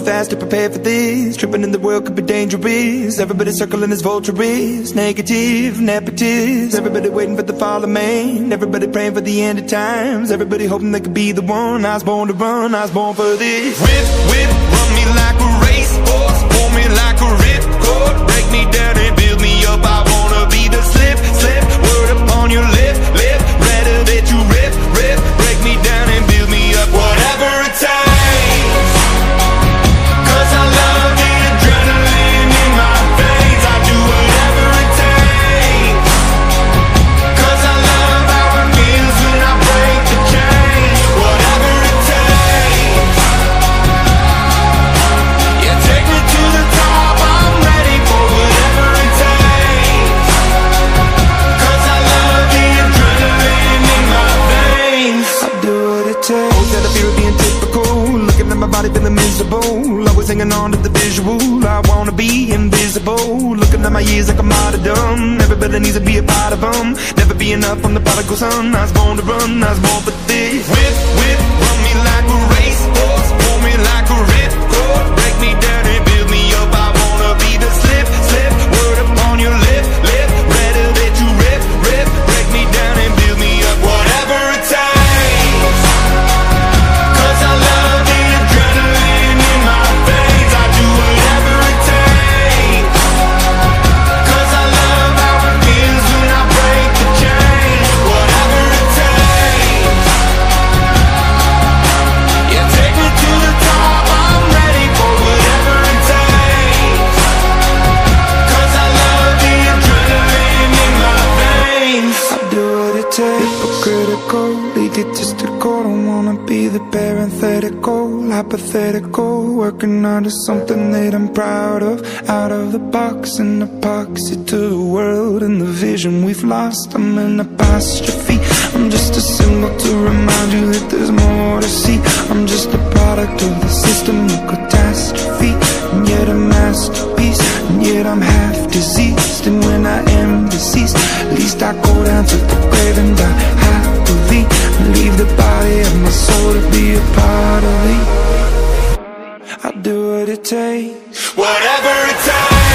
fast to prepare for this. Tripping in the world could be dangerous. Everybody circling as vultures, negative, nepotist. Everybody waiting for the fall of man. Everybody praying for the end of times. Everybody hoping they could be the one. I was born to run, I was born for this. Whip, whip, run me like a racehorse, pull me like a ripcord, break me down and build me up. I wanna be the slip, slip, word upon your lip, lip. Rather that you rip, rip, break me down and build me up. Whatever it takes, 'cause I love the adrenaline in my veins. I do whatever it takes, 'cause I love how it feels when I break the chain. Whatever it takes, yeah, take me to the top. I'm ready for whatever it takes, 'cause I love the adrenaline in my veins. I do what it takes. Always had a fear of being typical, looking at my body feeling miserable, always hanging on to the visual. I wanna be invisible, looking at my years like a martyrdom. Everybody needs to be a part of them. Never be enough on the prodigal son. I was born to run, I was born for this. Whip, whip, run me like a racehorse, pull me like a ripcord, break me down and build me up. I wanna be the slip, slip, word upon your lip, lip. Rather that you rip, rip, break me down and build me up. Whatever it takes, 'cause I love the adrenaline in my veins. I do whatever it takes, 'cause I love how it feels when I break the chain. Whatever it takes, yeah, take me to the top. I'm ready for whatever it takes, 'cause I love the adrenaline in my veins. I do what it takes. Hypocritical, egotistical, don't wanna be the parenthetical, hypothetical, working onto something that I'm proud of. Out of the box, an epoxy to the world and the vision we've lost. I'm an apostrophe, I'm just a symbol to remind you that there's more to see. I'm just a product of the system of catastrophe, and yet a masterpiece, and yet I'm half diseased. And when I am deceased, at least I go down to the grave and die happily, and leave the body of my soul to be a part of me. I do what it takes, whatever it takes.